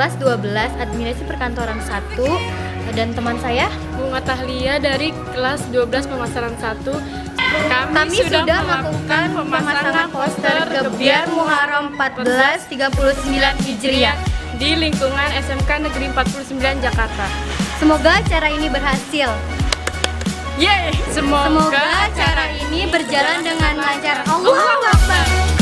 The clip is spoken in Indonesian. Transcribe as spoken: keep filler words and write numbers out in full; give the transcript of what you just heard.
kelas dua belas Administrasi Perkantoran satu, dan teman saya Bunga Tahlia dari kelas dua belas Pemasaran satu. Kami, Kami sudah, sudah melakukan pemasangan poster Gebyar Muharram seribu empat ratus tiga puluh sembilan Hijriah di lingkungan S M K Negeri empat puluh sembilan Jakarta. Semoga acara ini berhasil. Yeay, semoga, semoga acara ini berjalan dengan lancar. Allahu Akbar.